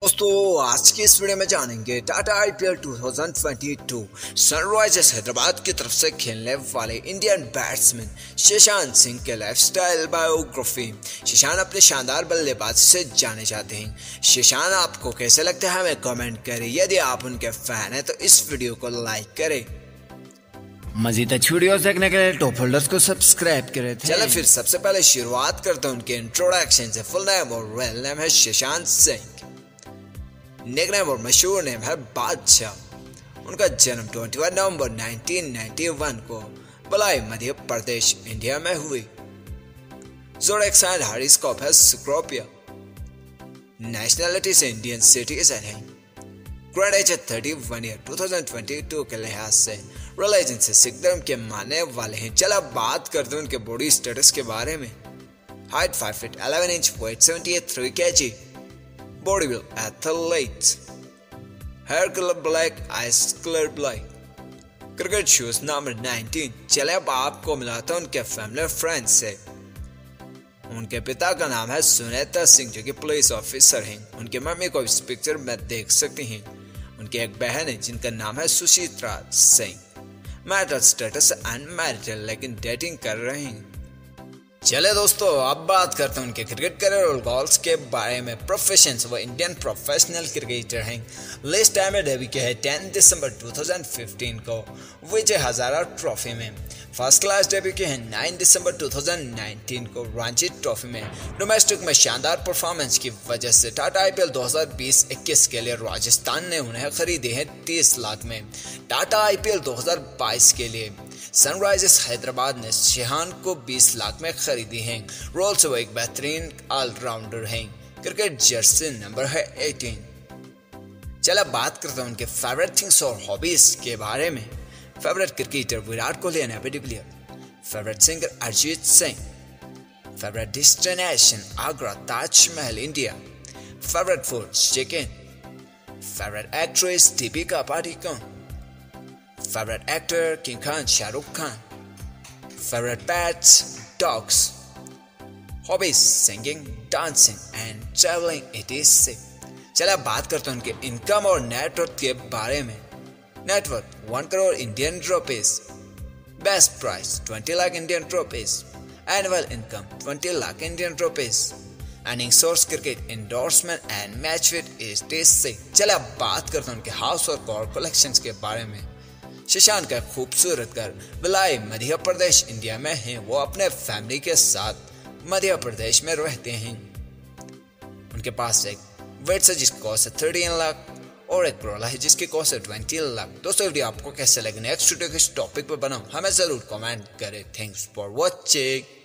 दोस्तों आज की इस वीडियो में जानेंगे टाटा आईपीएल 2022 सनराइजर्स हैदराबाद की तरफ से खेलने वाले इंडियन बैट्समैन शशांक सिंह के लाइफस्टाइल बायोग्राफी। शशांक अपने शानदार बल्लेबाजी से जाने जाते हैं। शशांक आपको कैसे लगता है हमें कमेंट करें। यदि आप उनके फैन हैं तो इस वीडियो को लाइक करें। मजीद अच्छी वीडियोस देखने के लिए टॉप होल्डर्स को सब्सक्राइब करें। चलो फिर सबसे पहले शुरुआत करते हैं उनके इंट्रोडक्शन से। फुल नेम और रियल नेम है शशांक सिंह। निकनेम और मशहूर नेम है बादशाह। उनका जन्म 21 नवंबर 1991 को बलाई मध्य प्रदेश इंडिया में हुई। ज़ोडिएक साइन हॉरोस्कोप है स्कॉर्पियो। नेशनलिटी से इंडियन सिटीजन है। Grade age 31 year. 2022 के लिहाज से रिलीजन से सिख धर्म के मानने वाले हैं। चलो बात करते हैं उनके बॉडी स्टेटस के बारे में। Height 5 feet 11 inch, weight 78 kg, body build athlete, hair colour black, eyes colour black, cricket shoes number 19। चले अब आपको मिलाता हूं उनके फैमिली फ्रेंड से। उनके पिता का नाम है सुनेता सिंह जो कि पुलिस ऑफिसर हैं। उनके मम्मी को इस पिक्चर में देख सकते हैं। उनकी एक बहन है जिनका नाम है Suchitra Singh. Marital status unmarried लेकिन डेटिंग कर रहे हैं। चले दोस्तों अब बात करते हैं उनके क्रिकेट करियर और गोल्स के बारे में। प्रोफेशंस वो इंडियन प्रोफेशनल क्रिकेटर हैं। लिस्ट टाइम में डेब्यू किया है 10 दिसंबर 2015 को विजय हजारा ट्रॉफी में। फर्स्ट क्लास डेब्यू किया है 9 दिसंबर 2019 को रणजी ट्रॉफी में। डोमेस्टिक में शानदार परफॉर्मेंस की वजह से टाटा आईपीएल 2020-21 के लिए राजस्थान ने उन्हें खरीदे हैं 30 लाख में। टाटा आईपीएल 2022 के लिए सनराइजर्स हैदराबाद ने शशांक को 20 लाख में खरीदी है। रोल से वो एक बेहतरीन ऑलराउंडर हैं। क्रिकेट जर्सी नंबर है 18। चलो बात करते हैं उनके फेवरेट थिंग्स और हॉबीज के बारे में। Favourite cricketer Virat Kohli and AB de Villiers. Favourite singer Arijit Singh. Favourite destination Agra Taj Mahal India. Favourite food chicken. Favourite actress Deepika Padukone. Favorite actor King Khan, Shah Rukh Khan. Favorite pets dogs. Hobbies singing, dancing and traveling etc. चलिए बात करते हैं उनके income और net worth के बारे में। Net worth 1 crore Indian rupees. Best price 20 lakh Indian rupees. Annual income 20 lakh Indian rupees. Earning source cricket endorsement and match fit etc. चलिए बात करते हैं उनके हाउस और कार कलेक्शंस के बारे में। शशांक का खूबसूरत घर भिलाई मध्य प्रदेश इंडिया में है। वो अपने फैमिली के साथ मध्य प्रदेश में रहते हैं। उनके पास एक वेट्स है जिसकी कॉस्ट है 13 लाख और एक क्रोला है जिसकी कॉस्ट है 20 लाख। दोस्तों वीडियो आपको कैसे लगे? नेक्स्ट वीडियो किस टॉपिक पर बनाऊं हमें जरूर कमेंट करें। Thanks for watching.